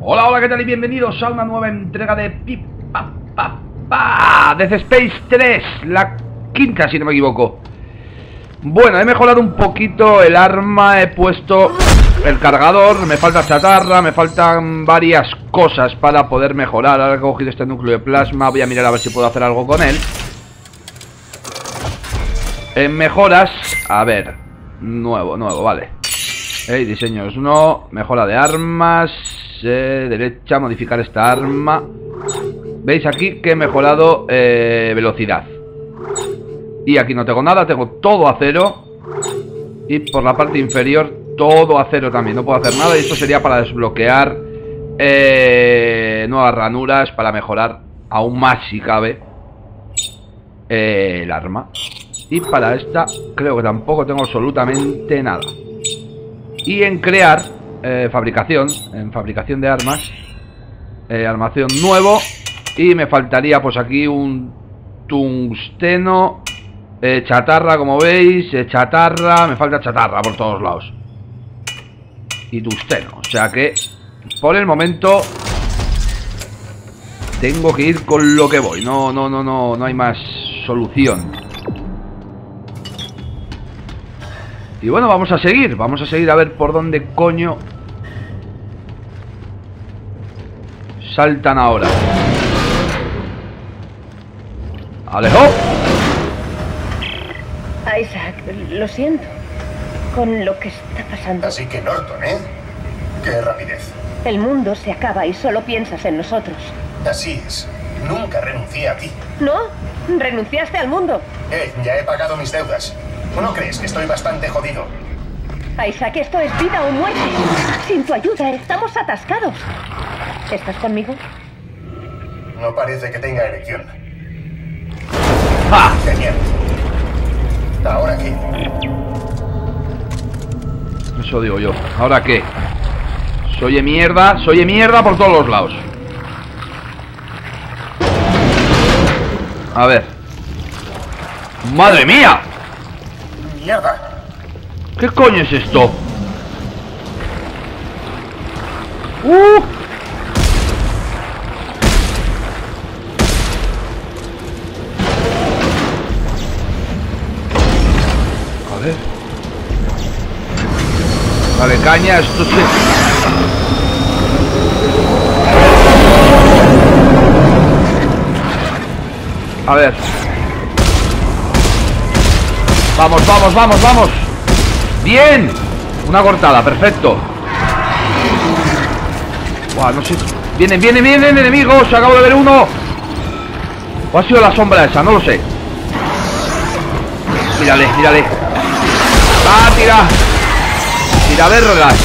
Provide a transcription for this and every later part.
Hola, hola, ¿qué tal? Y bienvenidos a una nueva entrega de Dead Space 3, la quinta, si no me equivoco. Bueno, he mejorado un poquito el arma, he puesto el cargador, me falta chatarra, me faltan varias cosas para poder mejorar. Ahora que he cogido este núcleo de plasma, voy a mirar a ver si puedo hacer algo con él. En mejoras, a ver, nuevo, vale. Diseños no, mejora de armas, derecha, modificar esta arma. Veis aquí que he mejorado velocidad. Y aquí no tengo nada, tengo todo a cero. Y por la parte inferior todo a cero también, no puedo hacer nada. Y esto sería para desbloquear nuevas ranuras, para mejorar aún más si cabe el arma. Y para esta creo que tampoco tengo absolutamente nada. Y en crear fabricación, en fabricación de armas, armación nuevo. Y me faltaría pues aquí un tungsteno, chatarra, como veis, chatarra, me falta chatarra por todos lados. Y tungsteno, o sea que por el momento tengo que ir con lo que voy. No hay más solución. Y bueno, vamos a seguir a ver por dónde coño saltan ahora. ¡Alejo! Isaac, lo siento con lo que está pasando. Así que Norton, ¿eh? ¡Qué rapidez! El mundo se acaba y solo piensas en nosotros. Así es. Nunca renuncié a ti. ¿No? Renunciaste al mundo. Ya he pagado mis deudas. ¿No crees que estoy bastante jodido? Isaac, esto es vida o muerte. Sin tu ayuda estamos atascados. ¿Estás conmigo? No parece que tenga elección. ¡Ah! Genial. ¿Ahora qué? Eso digo yo. ¿Ahora qué? Soy de mierda por todos los lados. A ver. ¡Madre mía! ¡Mierda! ¿Qué coño es esto? A ver. Dale caña, esto sí. A ver. Vamos. ¡Bien! Una cortada, perfecto. Buah, no sé. Vienen enemigos. Acabo de ver uno. ¿O ha sido la sombra esa? No lo sé. Mírale. ¡Ah, tira vergas!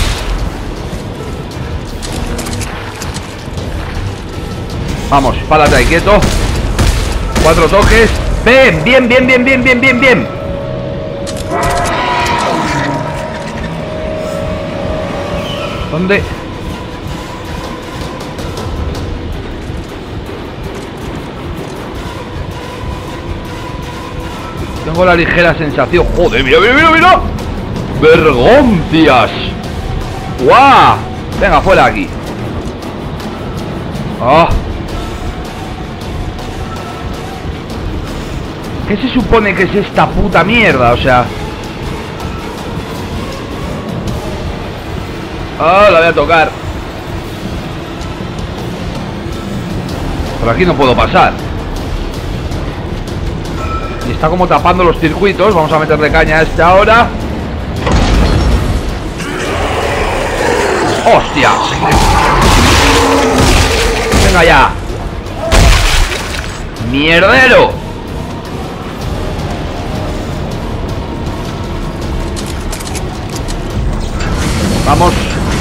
Vamos, párate ahí, quieto. 4 toques. ¡Ven! Bien. ¿Dónde? Tengo la ligera sensación. ¡Joder, mira! ¡Vergoncias! ¡Guau! Venga, fuera aquí. ¡Ah! ¿Qué se supone que es esta puta mierda? O sea... ¡Ah! La voy a tocar. Por aquí no puedo pasar. Y está como tapando los circuitos. Vamos a meterle caña a esta ahora. ¡Hostia! ¡Venga ya! ¡Mierdero! Vamos.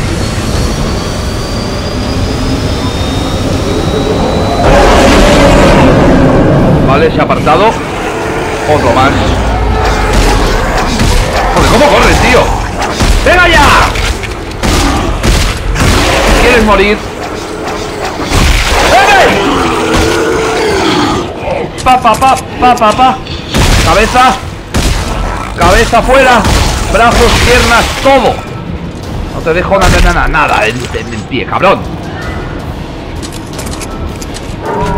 Vale, se ha apartado. Otro más. Joder, ¿cómo corre, tío? ¡Venga ya! ¿Quieres morir? ¡Eh! Pa. Cabeza fuera. Brazos, piernas, todo. No te dejo nada en pie, cabrón.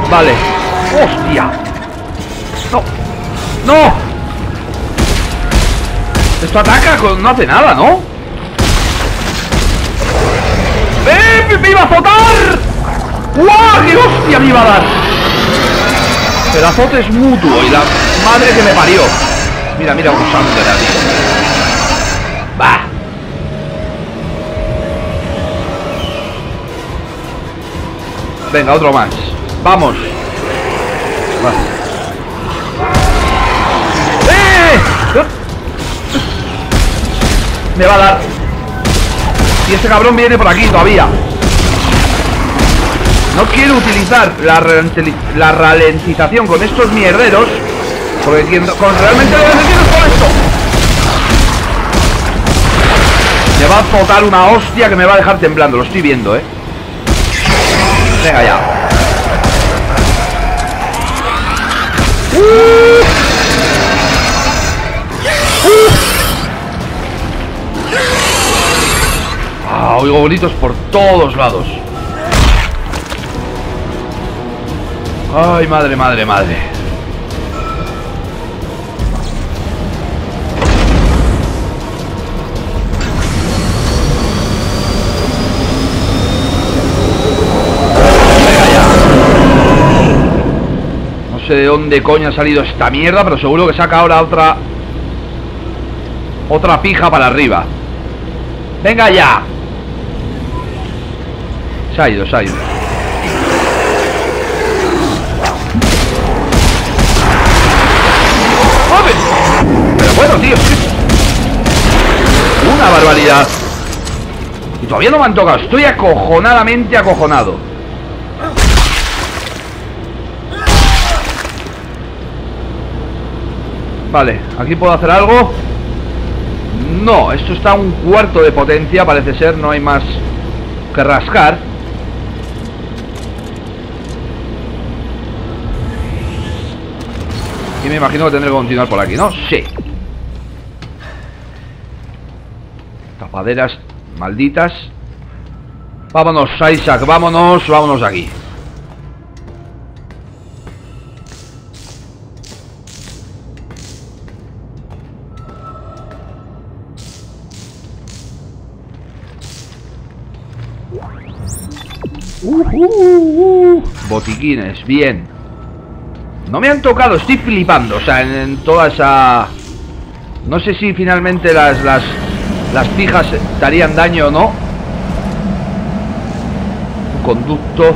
Vale. ¡Hostia! ¡No! ¡No! Esto ataca con... no hace nada, ¿no? ¡Me iba a azotar! ¡Guau! ¡Qué hostia me iba a dar! El azote es mutuo y la madre que me parió. Mira, mira un santo era, tío. ¡Bah! Venga, otro más. ¡Vamos! Va. Me va a dar. Y este cabrón viene por aquí todavía. No quiero utilizar la ralentización con estos mierderos, porque realmente lo que necesito es con esto. Me va a azotar una hostia que me va a dejar temblando. Lo estoy viendo, Venga ya. Oigo gritos por todos lados. Ay, madre, madre, madre. Venga ya. No sé de dónde coño ha salido esta mierda, pero seguro que saca ahora otra pija para arriba. Venga ya. Se ha ido, se ha ido. Pero bueno, tío, una barbaridad. Y todavía no me han tocado. Estoy acojonadamente acojonado. Vale, aquí puedo hacer algo. No, esto está a un cuarto de potencia. Parece ser, no hay más que rascar. Y me imagino que tendré que continuar por aquí, ¿no? Sí. Tapaderas malditas. Vámonos, Isaac, vámonos, vámonos de aquí. Botiquines, bien. No me han tocado, estoy flipando. O sea, en toda esa... No sé si finalmente las pijas darían daño o no. Un conducto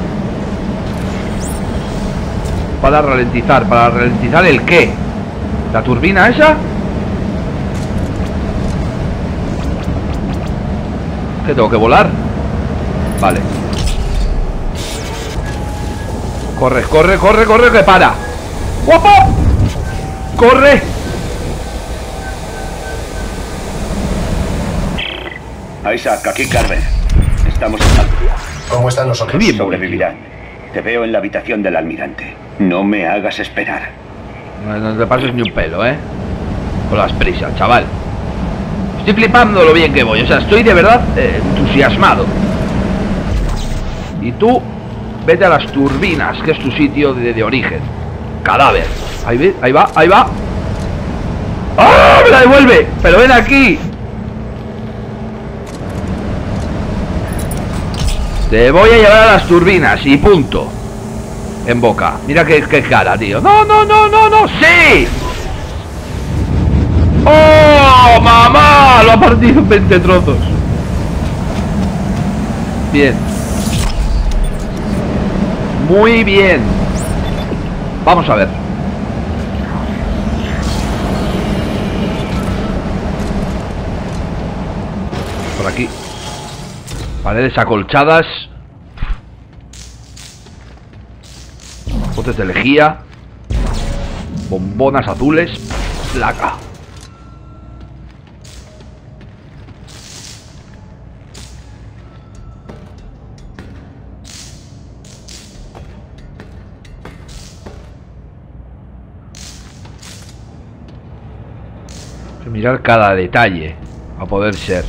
para ralentizar. ¿Para ralentizar el qué? ¿La turbina esa? ¿Qué tengo que volar? Vale. Corre, corre, corre, corre, que para. ¡Guapo! ¡Corre! Isaac, aquí Carver. Estamos en salvo. ¿Cómo están los otros? Qué bien, Sobrevivirán. Te veo en la habitación del almirante. No me hagas esperar. No te pases ni un pelo, con las prisas, chaval. Estoy flipando lo bien que voy. O sea, estoy de verdad entusiasmado. Y tú... vete a las turbinas, que es tu sitio de origen. Cadáver. Ahí va, ahí va. ¡Ah! ¡Me la devuelve! ¡Pero ven aquí! Te voy a llevar a las turbinas y punto. En boca. Mira qué cara, tío. ¡No, no, no, no, no! ¡Sí! ¡Oh, mamá! Lo ha partido en 20 trozos. Bien. Muy bien. Vamos a ver. Por aquí. Paredes acolchadas. Botes de lejía. Bombonas azules. Placa. Mirar cada detalle a poder ser.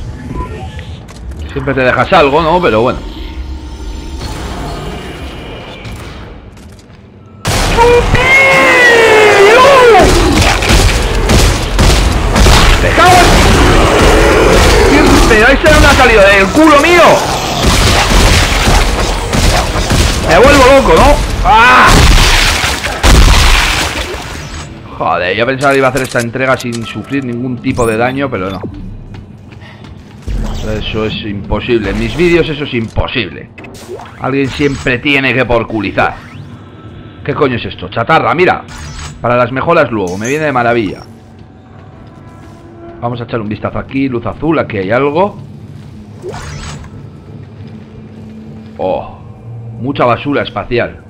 Siempre te dejas algo, ¿no? Pero bueno. ¡Me cago en... Pero ese no me ha salido del culo mío. Me vuelvo loco, ¿no? ¡Ah! Joder, yo pensaba que iba a hacer esta entrega sin sufrir ningún tipo de daño, pero no. Eso es imposible. En mis vídeos eso es imposible. Alguien siempre tiene que porculizar. ¿Qué coño es esto? Chatarra, mira. Para las mejoras luego, me viene de maravilla. Vamos a echar un vistazo aquí. Luz azul, aquí hay algo. Oh, mucha basura espacial.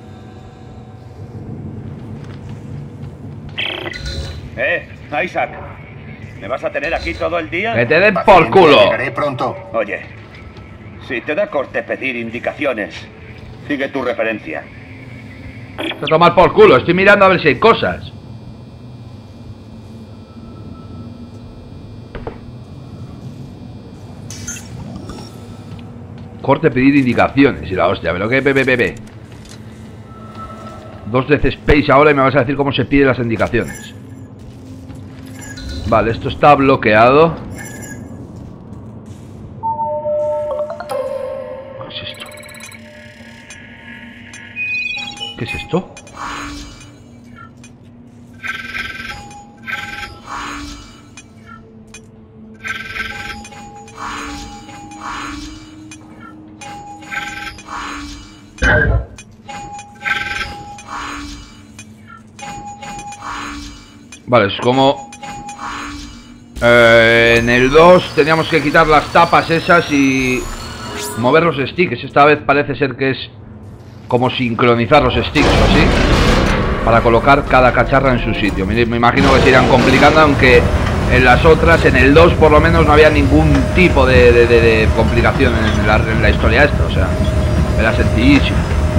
Isaac, ¿me vas a tener aquí todo el día? ¡Que te den por culo! Llegaré pronto. Oye, si te da corte pedir indicaciones, sigue tu referencia. Te tomar por culo, estoy mirando a ver si hay cosas. Corte pedir indicaciones y la hostia, pero que pepepepe. 2 veces space ahora y me vas a decir cómo se piden las indicaciones. Vale, esto está bloqueado. ¿Qué es esto? ¿Qué es esto? Vale, es como... en el 2 teníamos que quitar las tapas esas y mover los sticks. Esta vez parece ser que es como sincronizar los sticks o así, para colocar cada cacharra en su sitio. Me imagino que se irán complicando, aunque en las otras, en el 2 por lo menos, no había ningún tipo de complicación en la historia esta. O sea, era sencillísimo.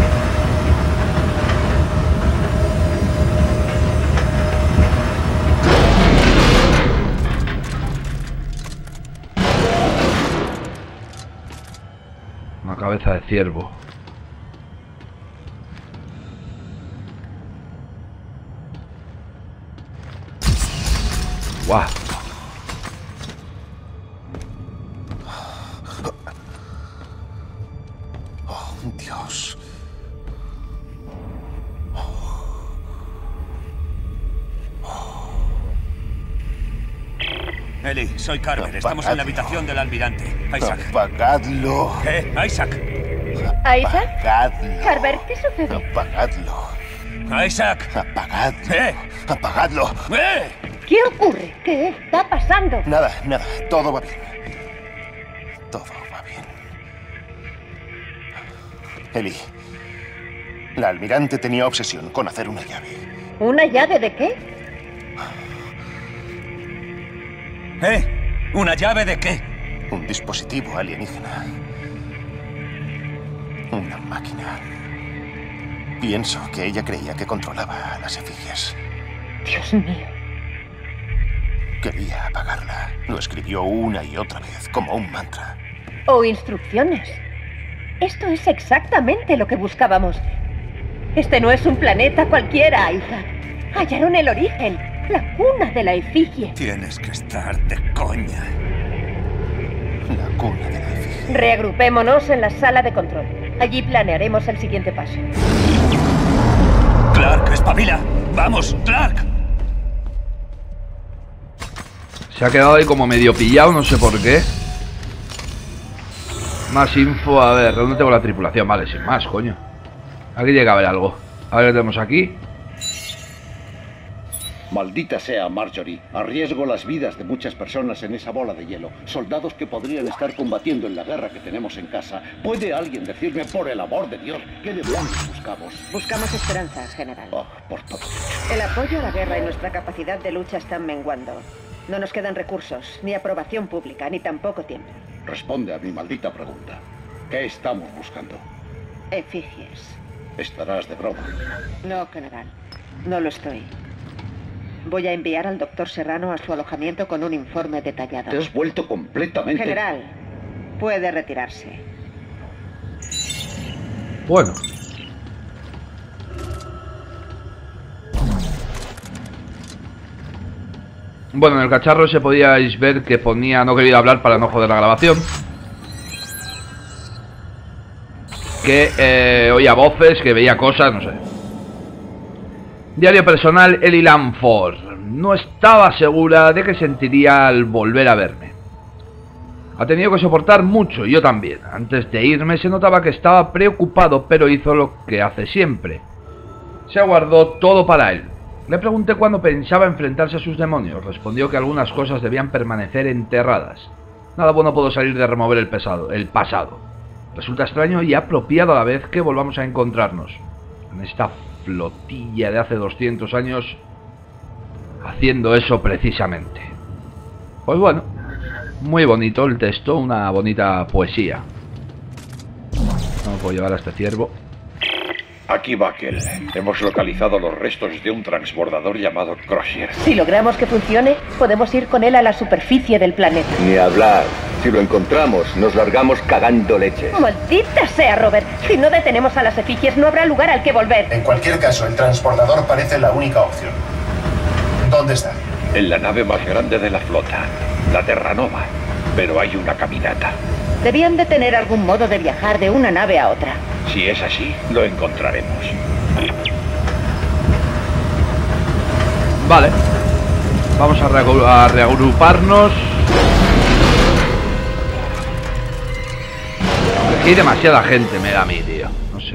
Cabeza de ciervo. ¡Guau! Oh, Dios. Eli, soy Carver. Estamos en la habitación del almirante. Isaac. Apagadlo. ¿Qué? Isaac. ¿Isaac? Apagadlo. Carver, ¿qué sucede? Apagadlo. Isaac. Apagadlo. Apagadlo. ¿Qué ocurre? ¿Qué está pasando? Nada, nada. Todo va bien. Todo va bien. Eli, la almirante tenía obsesión con hacer una llave. ¿Una llave de qué? ¿Una llave de qué? Un dispositivo alienígena. Una máquina. Pienso que ella creía que controlaba a las efigies. Dios mío. Quería apagarla. Lo escribió una y otra vez, como un mantra. O instrucciones. Esto es exactamente lo que buscábamos. Este no es un planeta cualquiera, Isaac. Hallaron el origen, la cuna de la efigie. Tienes que estar de coña. La cuna de la efigie. Reagrupémonos en la sala de control. Allí planearemos el siguiente paso. Clark, espabila. Vamos, Clark. Se ha quedado ahí como medio pillado, no sé por qué. Más info, a ver, ¿dónde tengo la tripulación? Vale, sin más, coño. Aquí tiene que haber algo. A ver qué tenemos aquí. Maldita sea, Marjorie. Arriesgo las vidas de muchas personas en esa bola de hielo. Soldados que podrían estar combatiendo en la guerra que tenemos en casa. ¿Puede alguien decirme, por el amor de Dios, qué demonios buscamos? Buscamos esperanzas, general. Oh, por todo. El apoyo a la guerra y nuestra capacidad de lucha están menguando. No nos quedan recursos, ni aprobación pública, ni tampoco tiempo. Responde a mi maldita pregunta. ¿Qué estamos buscando? Efigies. Estarás de broma. No, general. No lo estoy. Voy a enviar al doctor Serrano a su alojamiento con un informe detallado. Te has vuelto completamente... General, puede retirarse. Bueno. Bueno, en el cacharro se podíais ver que ponía no quería hablar para no joder la grabación. Que oía voces, que veía cosas, no sé. Diario personal, Ellie Lanford. No estaba segura de que sentiría al volver a verme. Ha tenido que soportar mucho, y yo también. Antes de irme se notaba que estaba preocupado, pero hizo lo que hace siempre. Se aguardó todo para él. Le pregunté cuándo pensaba enfrentarse a sus demonios. Respondió que algunas cosas debían permanecer enterradas. Nada bueno pudo salir de remover el pasado. Resulta extraño y apropiado a la vez que volvamos a encontrarnos en esta flotilla de hace 200 años haciendo eso precisamente. Pues bueno, muy bonito el texto, una bonita poesía. No puedo llevar a este ciervo. Aquí Buckle. Hemos localizado los restos de un transbordador llamado Crusher. Si logramos que funcione, podemos ir con él a la superficie del planeta. Ni hablar. Si lo encontramos, nos largamos cagando leches. ¡Maldita sea, Robert! Si no detenemos a las efigies, no habrá lugar al que volver. En cualquier caso, el transbordador parece la única opción. ¿Dónde está? En la nave más grande de la flota, la Terranova. Pero hay una caminata. Debían de tener algún modo de viajar de una nave a otra. Si es así, lo encontraremos. Vale. Vamos a reagruparnos. Aquí hay demasiada gente, me da a mí, tío. No sé.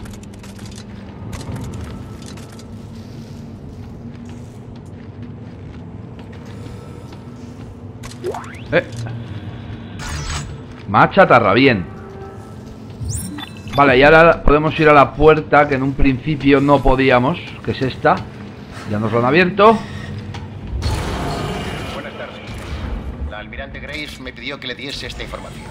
Machatarra, bien. Vale, y ahora podemos ir a la puerta que en un principio no podíamos, que es esta. Ya nos lo han abierto. Buenas tardes. La almirante Grace me pidió que le diese esta información.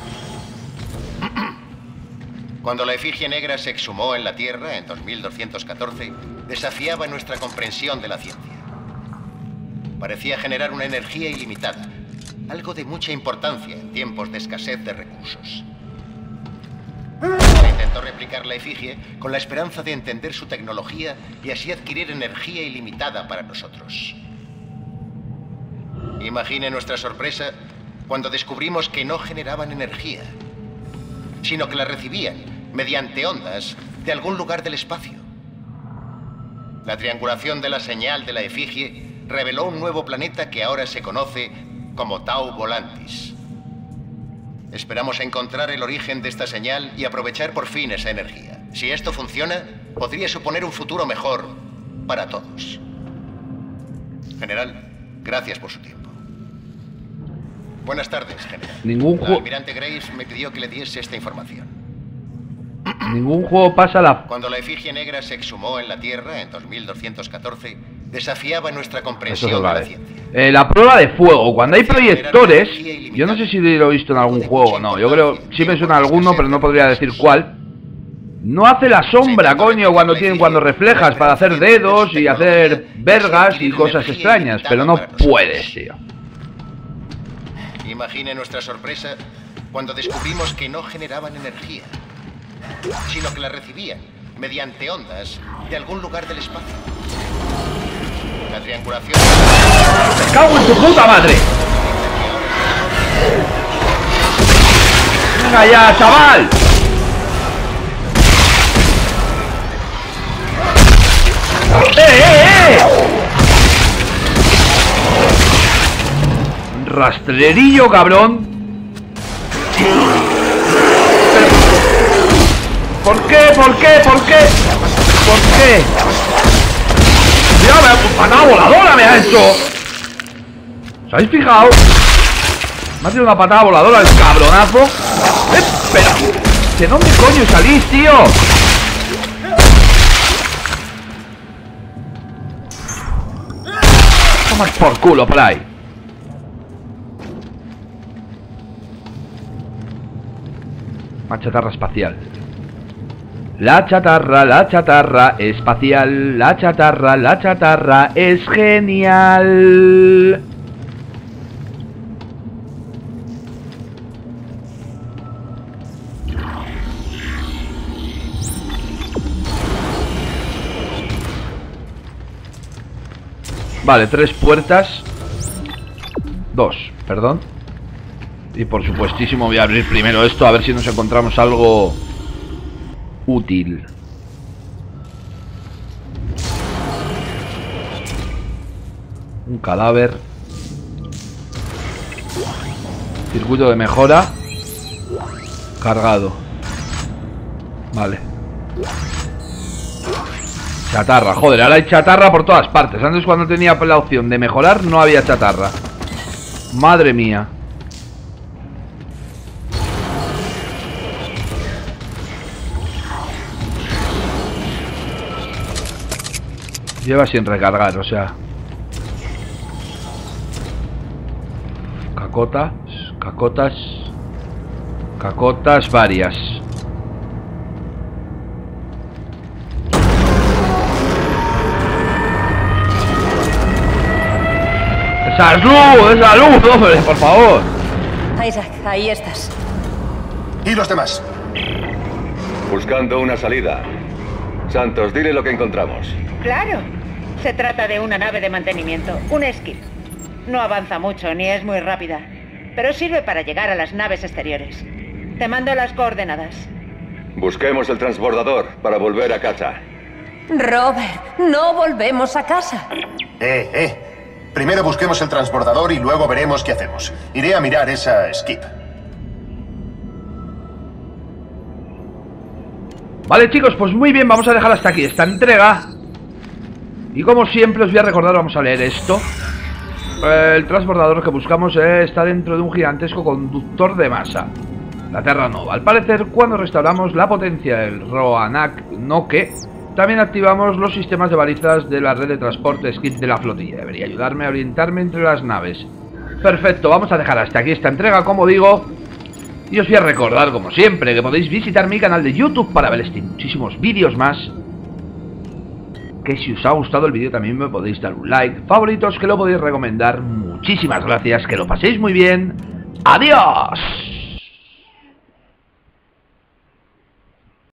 Cuando la efigie negra se exhumó en la Tierra en 2214, desafiaba nuestra comprensión de la ciencia. Parecía generar una energía ilimitada, algo de mucha importancia en tiempos de escasez de recursos. Intentó replicar la efigie con la esperanza de entender su tecnología y así adquirir energía ilimitada para nosotros. Imagine nuestra sorpresa cuando descubrimos que no generaban energía, sino que la recibían mediante ondas de algún lugar del espacio. La triangulación de la señal de la efigie reveló un nuevo planeta que ahora se conoce como Tau Volantis. Esperamos encontrar el origen de esta señal y aprovechar por fin esa energía. Si esto funciona, podría suponer un futuro mejor para todos. General, gracias por su tiempo. Buenas tardes, general. La almirante Grace me pidió que le diese esta información. Ningún juego pasa la... Cuando la efigie negra se exhumó en la Tierra en 2214, desafiaba nuestra comprensión de la ciencia. La prueba de fuego, cuando hay proyectores, yo no sé si lo he visto en algún juego o no, yo creo, sí me suena alguno, pero no podría decir cuál. No hace la sombra, coño, cuando reflejas para hacer dedos y hacer vergas y cosas extrañas, pero no puedes, tío. Imagine nuestra sorpresa cuando descubrimos que no generaban energía, sino que la recibían mediante ondas de algún lugar del espacio. La triangulación... ¡Me cago en tu puta madre! ¡Venga ya, chaval! ¡Eh! Rastrerillo, cabrón. ¿Por qué? ¡Mira, patada voladora me ha hecho! ¿Os habéis fijado? Me ha tirado una patada voladora el cabronazo. ¡Espera! ¿De dónde coño salís, tío? Toma por culo, por ahí. Chatarra espacial. La chatarra espacial. La chatarra es genial. Vale, 3 puertas. 2, perdón. Y por supuestísimo voy a abrir primero esto, a ver si nos encontramos algo útil. Un cadáver. Circuito de mejora. Cargado. Vale. Chatarra, joder, ahora hay chatarra por todas partes. Antes, cuando tenía la opción de mejorar, no había chatarra. Madre mía. Lleva sin recargar, o sea. Cacotas, cacotas, cacotas varias. ¡Esa luz, hombre, por favor! Isaac, ahí estás. ¿Y los demás? Buscando una salida. Santos, dile lo que encontramos. Claro. Se trata de una nave de mantenimiento, un Skip. No avanza mucho ni es muy rápida, pero sirve para llegar a las naves exteriores. Te mando las coordenadas. Busquemos el transbordador para volver a casa. Robert, no volvemos a casa. Primero busquemos el transbordador y luego veremos qué hacemos. Iré a mirar esa Skip. Vale, chicos, pues muy bien, vamos a dejar hasta aquí esta entrega. Y como siempre os voy a recordar, vamos a leer esto. El transbordador que buscamos está dentro de un gigantesco conductor de masa, la Terra Nova. Al parecer, cuando restauramos la potencia del Roanoke, también activamos los sistemas de balizas de la red de transporte Skip de la flotilla. Debería ayudarme a orientarme entre las naves. Perfecto, vamos a dejar hasta aquí esta entrega, como digo. Y os voy a recordar, como siempre, que podéis visitar mi canal de YouTube para ver este y muchísimos vídeos más. Que si os ha gustado el vídeo también me podéis dar un like, favoritos, que lo podéis recomendar. Muchísimas gracias, que lo paséis muy bien. ¡Adiós!